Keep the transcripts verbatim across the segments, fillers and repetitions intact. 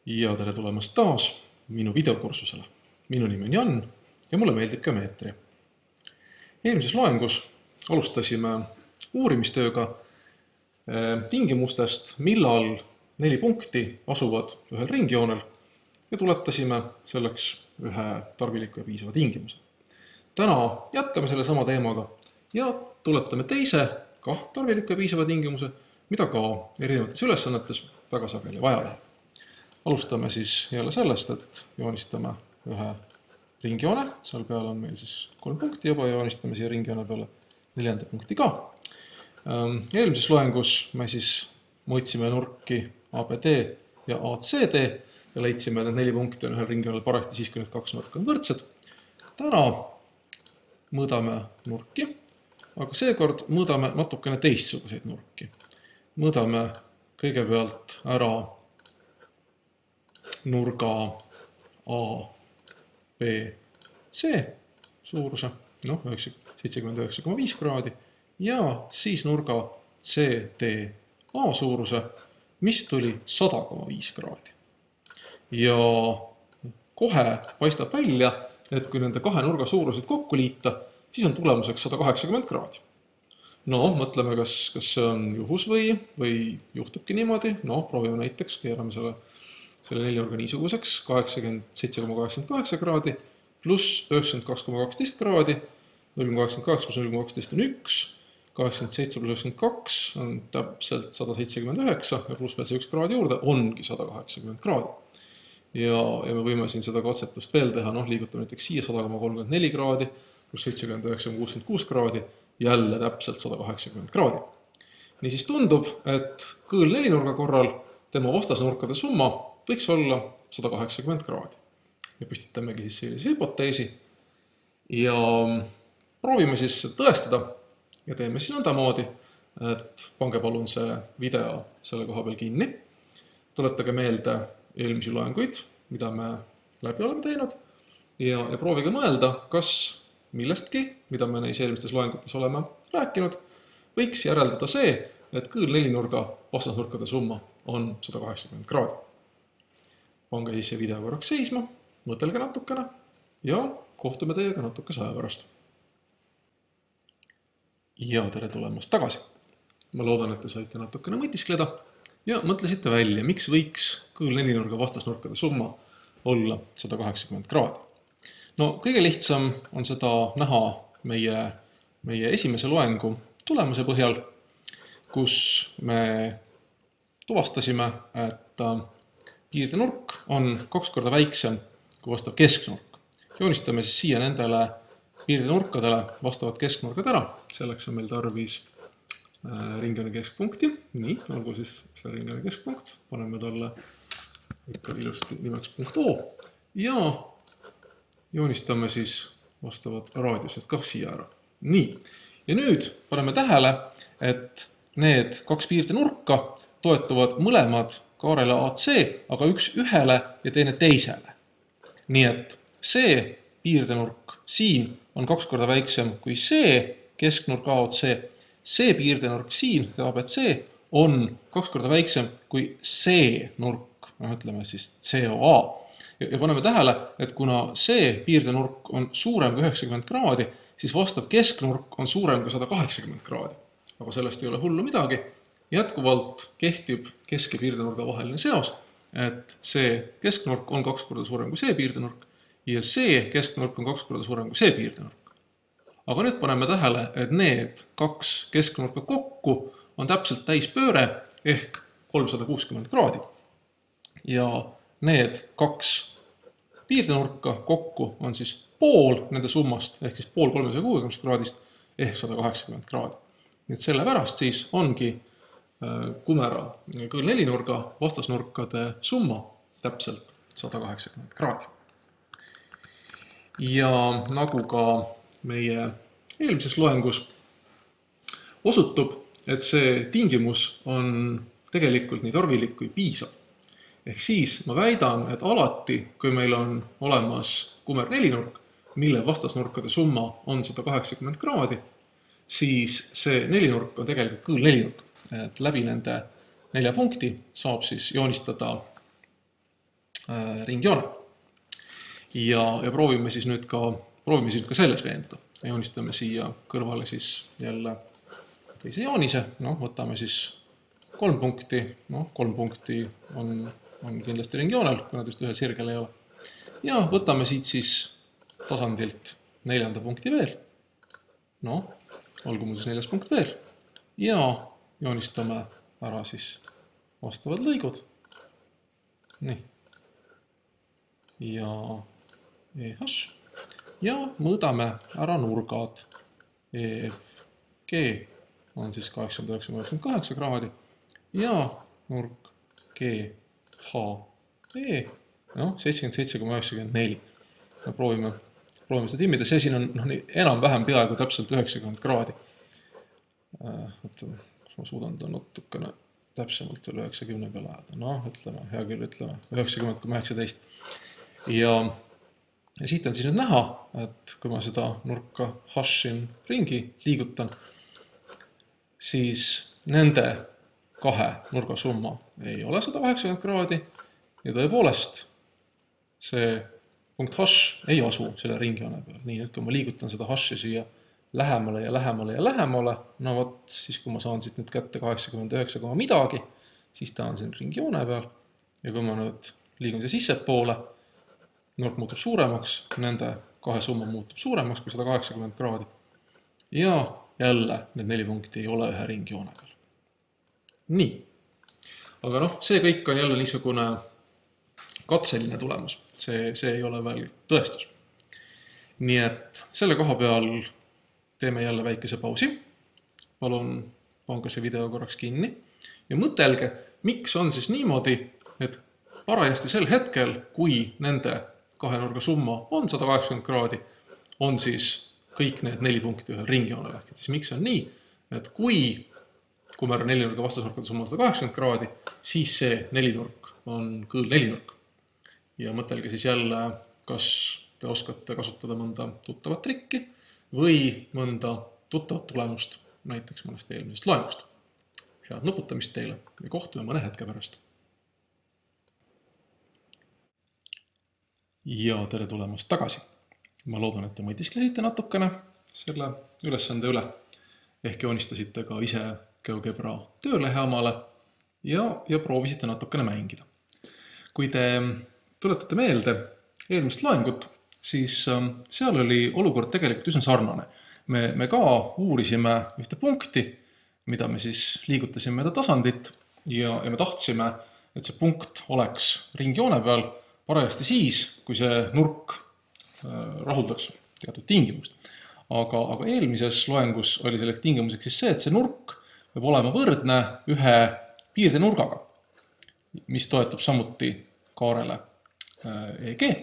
Ja tere tulemast taas minu videokursusele. Minu nimi on Jan ja mulle meeldib geomeetria. Eelmises loengus alustasime uurimistööga tingimustest, millal neli punkti asuvad ühel ringjoonel ja tuletasime selleks ühe tarviliku ja piisava tingimuse. Täna jätkame selle sama teemaga ja tuletame teise kah tarviliku ja piisava tingimuse, mida ka erinevates ülesannetes väga sageli vaja läheb. Alustame siis jälle sellest, et joonistame ühe ringjoone. Seal peal on meil siis kolm punkti juba ja joonistame siia ringjoone peale neljanda punkti ka. Eelmises loengus me siis mõõtsime nurki A B D ja A C D ja leidsime, et need neli punkti on ühel ringjoonel parajasti siis, kui need kaks nurka on võrdsed. Täna mõõdame nurki, aga seekord mõõdame natukene teistsuguseid nurki. Mõõdame kõigepealt ära nurga A, B, C suuruse, noh, seitsekümmend üheksa koma viis kraadi, ja siis nurga C, D, A suuruse, mis tuli sada koma viis kraadi. Ja kohe paistab välja, et kui nende kahe nurga suurused kokku liita, siis on tulemuseks sada kaheksakümmend kraadi. No, mõtleme, kas, kas see on juhus või, või juhtubki niimoodi. No, proovime näiteks, keerame selle selle neljurga niisuguseks, kaheksakümmend seitse koma kaheksakümmend kaheksa kraadi, pluss üheksakümmend kaks koma kaksteist kraadi, null koma kaheksakümmend kaheksa pluss null koma kaksteist on üks, kaheksakümmend seitse pluss üheksakümmend kaks on täpselt sada seitsekümmend üheksa ja pluss veel see üks kraadi juurde ongi sada kaheksakümmend kraadi. Ja, ja me võime siin seda katsetust veel teha, noh, liigutame näiteks siia sada koma kolmkümmend neli kraadi, pluss seitsekümmend üheksa koma kuuskümmend kuus kraadi, jälle täpselt sada kaheksakümmend kraadi. Niisiis tundub, et kõõl nelinurga korral tema vastasnurkade summa võiks olla sada kaheksakümmend kraadi. Ja püstitamegi siis sellise hüpoteesi ja proovime siis tõestada ja teeme siis nõndamoodi, et pange palun see video selle koha peal kinni. Tuletage meelde eelmisi loenguid, mida me läbi oleme teinud ja, ja proovige mõelda, kas millestki, mida me neis eelmistes loengutes oleme rääkinud, võiks järeldada see, et kõõl nelinurga vastasnurkade summa on sada kaheksakümmend kraadi. Pange siis see video korraks seisma, mõtelge natukene ja kohtume teiega natukese aja pärast. Ja tere tulemast tagasi. Ma loodan, et te saite natukene mõtiskleda ja mõtlesite välja, miks võiks kõõl nelinurga vastasnurkade summa olla sada kaheksakümmend kraadi. No kõige lihtsam on seda näha meie, meie esimese loengu tulemuse põhjal, kus me tuvastasime, et piirde nurk on kaks korda väiksem kui vastav kesknurk. Joonistame siis siia nendele piirde nurkadele vastavad kesknurkad ära. Selleks on meil tarvis ringjoone keskpunkti. Nii, olgu siis see ringjoone keskpunkt. Paneme talle ikka ilusti nimeks punkt O. Ja joonistame siis vastavad raadiused kah siia ära. Nii, ja nüüd paneme tähele, et need kaks piirde nurka toetuvad mõlemad kaarele A C, aga üks ühele ja teine teisele. Nii et see piirdenurk siin on kaks korda väiksem kui see kesknurk A C. See piirdenurk siin, A B C, on kaks korda väiksem kui see nurk, no ütleme siis C O A. Ja paneme tähele, et kuna see piirdenurk on suurem kui üheksakümmend kraadi, siis vastav kesknurk on suurem kui sada kaheksakümmend kraadi. Aga sellest ei ole hullu midagi. Jätkuvalt kehtib kesk- ja piirdenurga vaheline seos, et see kesknurk on kaks korda suurem kui see piirdenurk ja see kesknurk on kaks korda suurem kui see piirdenurk. Aga nüüd paneme tähele, et need kaks kesknurka kokku on täpselt täispööre ehk kolmsada kuuskümmend kraadi. Ja need kaks piirdenurka kokku on siis pool nende summast ehk siis pool kolmesaja kuuekümnest kraadist ehk sada kaheksakümmend kraadi. Nii et selle pärast siis ongi kumera kõõl nelinurga vastasnurkade summa täpselt sada kaheksakümmend kraadi. Ja nagu ka meie eelmises loengus osutub, et see tingimus on tegelikult nii tarvilik kui piisav. Ehk siis ma väidan, et alati, kui meil on olemas kumer nelinurk, mille vastasnurkade summa on sada kaheksakümmend kraadi, siis see nelinurk on tegelikult kõõl nelinurk. Et läbi nende nelja punkti saab siis joonistada äh, ringjoone. Ja, ja proovime siis nüüd ka, proovime siis nüüd ka selles veenduda. Joonistame siia kõrvale siis jälle teise joonise, noh, võtame siis kolm punkti, noh, kolm punkti on, on kindlasti ringjoonel, kui nad just ühel sirgel ei ole. Ja võtame siit siis tasandilt neljanda punkti veel, noh, olgu mul siis neljas punkt veel, ja joonistame ära siis vastavad lõigud, nii, ja E H, ja mõõdame ära nurgad, E F G on siis kaheksakümmend üheksa koma üheksakümmend kaheksa kraadi, ja nurk G H E, noh, seitsekümmend seitse koma üheksakümmend neli. Proovime, proovime seda timmida, see siin on noh, enam-vähem peaaegu täpselt üheksakümmend kraadi. Võtame, kus ma suudan ta natukene täpsemalt veel üheksakümne peale ajada. Noh, ütleme, hea küll, ütleme, üheksakümmend koma üheksateist. Ja, ja siit on siis nüüd näha, et kui ma seda nurka hashin ringi liigutan, siis nende kahe nurga summa ei ole sada kaheksakümmend kraadi ja tõepoolest see punkt hash ei asu selle ringjoone peal. Nii, nüüd kui ma liigutan seda hashi siia lähemale ja lähemale ja lähemale, no võt, siis kui ma saan siit nüüd kätte kaheksakümmend üheksa koma midagi, siis ta on siin ringjoone peal. Ja kui ma nüüd liigun siia sisse poole, nurk muutub suuremaks, nende kahe summa muutub suuremaks kui sada kaheksakümmend kraadi. Ja jälle need neli punkti ei ole ühe ringjoone peal. Nii. Aga noh, see kõik on jälle niisugune katseline tulemus. See, see ei ole veel tõestus. Nii et selle koha peal teeme jälle väikese pausi. Palun pange see video korraks kinni. Ja mõtelge, miks on siis niimoodi, et parajasti sel hetkel, kui nende kahe nurga summa on sada kaheksakümmend kraadi, on siis kõik need neli punkti ühel ringjoonel. Ehk siis miks on nii, et kui kummera nelinurga vastasnurkade summa on sada kaheksakümmend kraadi, siis see nelinurk on kõõl nelinurk. Ja mõtelge siis jälle, kas te oskate kasutada mõnda tuttavat trikki või mõnda tuttavat tulemust, näiteks mõnest eelmisest loengust. Head nuputamist teile ja kohtume mõne hetke pärast. Ja tere tulemast tagasi. Ma loodan, et te mõtisklesite natukene selle ülesande üle. Ehk joonistasite ka ise GeoGebra töölehe omale ja, ja proovisite natukene mängida. Kui te tuletate meelde eelmist loengut, siis seal oli olukord tegelikult üsna sarnane. Me, me ka uurisime ühte punkti, mida me siis liigutasime seda tasandit ja, ja me tahtsime, et see punkt oleks ringjoone peal parajasti siis, kui see nurk rahuldaks teatud tingimust. Aga, aga eelmises loengus oli selleks tingimuseks siis see, et see nurk peab olema võrdne ühe piirdenurgaga, mis toetub samuti kaarele E G.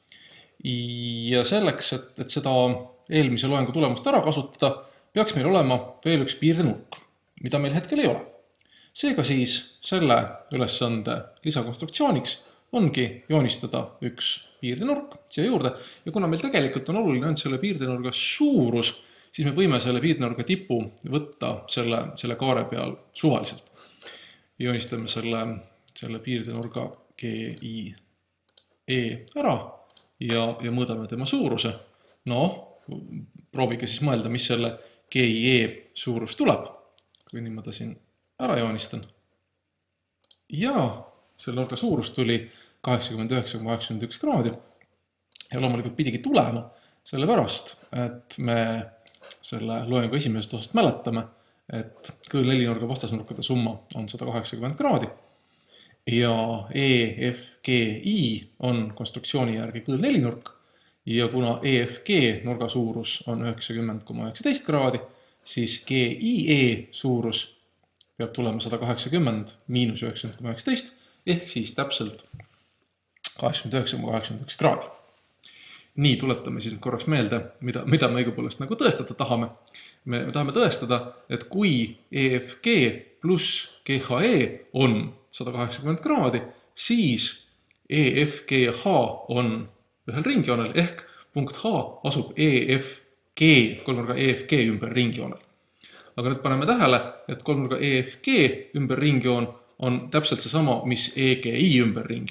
Ja selleks, et, et seda eelmise loengu tulemust ära kasutada, peaks meil olema veel üks piirdenurk, mida meil hetkel ei ole. Seega siis selle ülesande lisakonstruktsiooniks ongi joonistada üks piirdenurk siia juurde ja kuna meil tegelikult on oluline ainult selle piirdenurga suurus, siis me võime selle piirdenurga tipu võtta selle, selle kaare peal suvaliselt. Joonistame selle, selle piirdenurga G I E ära ja, ja mõõdame tema suuruse. No, proovige siis mõelda, mis selle G I E suurus tuleb. Kui nii ma ta siin ära joonistan. Ja selle nurga suurus tuli kaheksakümmend üheksa koma kaheksakümmend üks kraadi. Ja loomulikult pidigi tulema sellepärast, et me selle loengu esimesest osast mäletame, et kõõl nelinurga vastasnurkade summa on sada kaheksakümmend kraadi ja E F G I on konstruktsiooni järgi kõõl nelinurk ja kuna E F G nurga suurus on üheksakümmend koma üheksateist kraadi, siis G I E suurus peab tulema sada kaheksakümmend miinus üheksakümmend koma üheksateist ehk siis täpselt kaheksakümmend üheksa koma kaheksakümmend üks kraadi. Nii, tuletame siis korraks meelde, mida, mida me õigupoolest nagu tõestada tahame. Me, me tahame tõestada, et kui E F G pluss G H E on sada kaheksakümmend kraadi, siis E F G ja H on ühel ringjoonel ehk punkt H asub E F G, kolmnurga E F G ümber ringjoonel. Aga nüüd paneme tähele, et kolmnurga E F G ümber ringjoon on täpselt seesama, mis E G I ümber ringjoon.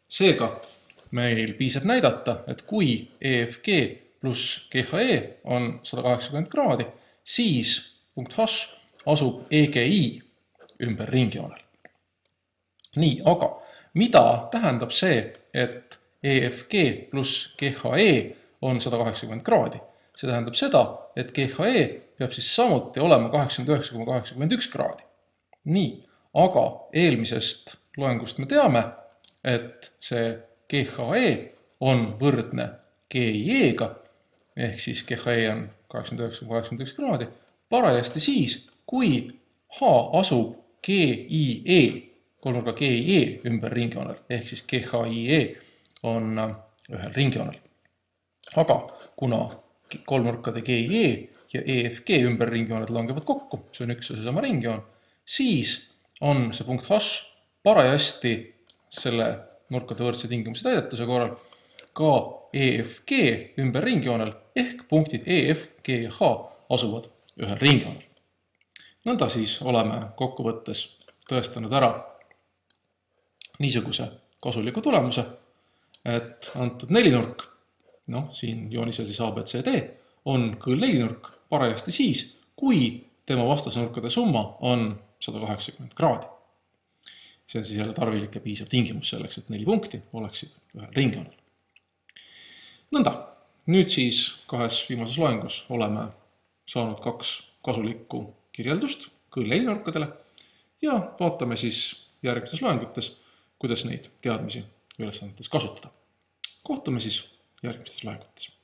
Seega meil piisab näidata, et kui E F G pluss G H E on sada kaheksakümmend kraadi, siis punkt H asub E G I ümber ringjoonel. Nii, aga mida tähendab see, et E F G pluss G H E on sada kaheksakümmend kraadi? See tähendab seda, et G H E peab siis samuti olema kaheksakümmend üheksa koma kaheksakümmend üks kraadi. Nii, aga eelmisest loengust me teame, et see G H E on võrdne G I E-ga, ehk siis G H E on kaheksakümmend üheksa koma kaheksakümmend üks kraadi, parajasti siis, kui H asub G I E, kolmnurga G I E ümber ringjoonel, ehk siis G H I E on ühel ringjoonel. Aga kuna kolmnurkade G I E ja E F G ümber ringjooned langevad kokku, see on üks ja seesama ringjoon, siis on see punkt H parajasti selle nurkade võrdse tingimuse täidetuse korral ka E F G ümber ringjoonel ehk punktid E F, G ja H asuvad ühel ringjoonel. Nõnda siis oleme kokkuvõttes tõestanud ära niisuguse kasuliku tulemuse, et antud nelinurk, noh, siin joonisel siis A, B, C, D, on kõõl nelinurk parajasti siis, kui tema vastasnurkade summa on sada kaheksakümmend kraadi. See on siis jälle tarvilik ja piisav tingimus selleks, et neli punkti oleksid ühel ringjoonel. Nõnda, nüüd siis kahes viimases loengus oleme saanud kaks kasulikku kirjeldust kõõl nelinurkadele ja vaatame siis järgmistes loengutes, kuidas neid teadmisi ülesannetes kasutada. Kohtume siis järgmistes loengutes.